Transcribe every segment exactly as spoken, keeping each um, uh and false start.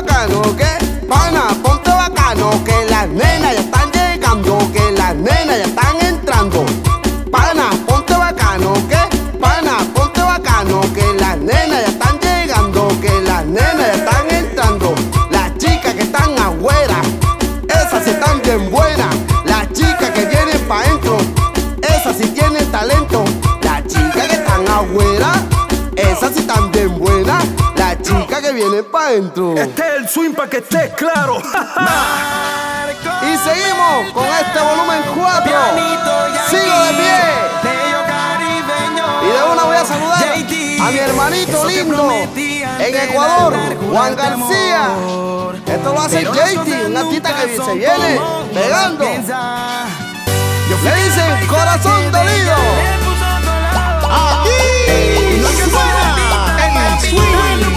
bacano, que pana, ponte bacano, que las nenas ya están llegando, que las nenas ya están entrando. Pana, ponte bacano, que pana, ponte bacano, que las nenas ya están llegando, que las nenas ya están entrando. Las chicas que están afuera, esas sí están bien buenas. Las chicas que vienen pa' dentro, esas sí tienen talento. Las chicas que están afuera, esas sí están bien buenas. Las chicas que vienen pa' dentro. Este es el swing pa' que estés claro. Y seguimos con este volumen cuatro. Sigo de pie. Y de una voy a saludar a mi hermanito lindo en Ecuador, Juan García. Esto lo hace J T, una artista que se viene pegando. Le dicen corazón dolido. Aquí lo que suena en el swing.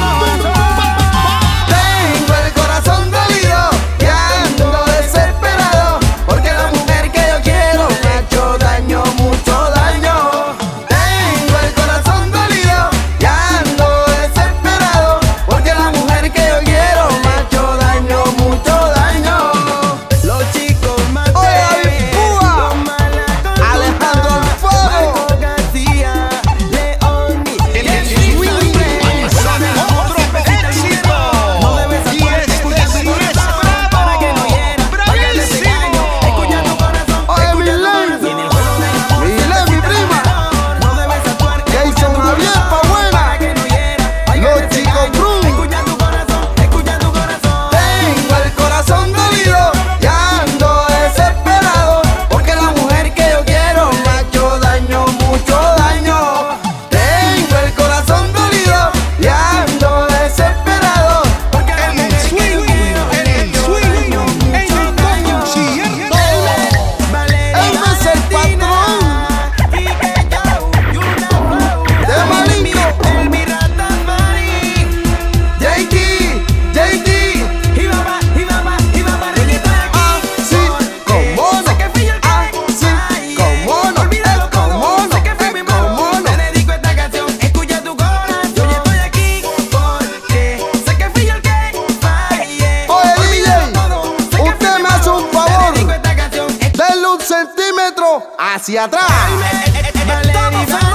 Tengo el corazón dolido y ando desesperado, porque la mujer que yo quiero me ha hecho daño, mucho daño. Tengo el corazón dolido y ando desesperado, porque la mujer que yo quiero me ha hecho daño, mucho daño. Los chicos más Oye, Púa, Alejandro Alfaro, García, León y En el swing sale otro éxito. Y esto es bravo. para que no hiera, para que te engaño. Escucha tu corazón, oye, Milén, Milén, mi prima, no debes actuar. Jason Javier pa' buena, Que no hiera, los chicos Brun. escucha tu corazón, escucha tu corazón. Tengo el corazón dolido y ando desesperado, porque la mujer que yo quiero me ha hecho daño, mucho daño. Tengo el corazón dolido y ando desesperado, porque la En el mujer que swing, yo quiero en el swing, en el concierto. Él no es el patrón Y que yo, y una flow, de Malinco. el mi Rastafari. J T, J T, Y va pa, y va pa, y va pa, reguetón aquí. así como no, Sé que fui yo el que así como no, olvídalo es como todo, no, sé que fui mi es malo. como no. Te dedico esta canción, escucha tu corazón. Yo estoy aquí porque sé que fui yo el que fallé. Oye, Olvídalo D J, todo, sé que usted fui me mi hace malo. un favor. Te dedico esta canción, Denle un centímetro hacia atrás. Valerie